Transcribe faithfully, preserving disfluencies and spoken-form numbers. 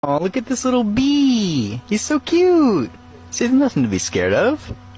Oh, look at this little bee. He's so cute. See, there's nothing to be scared of.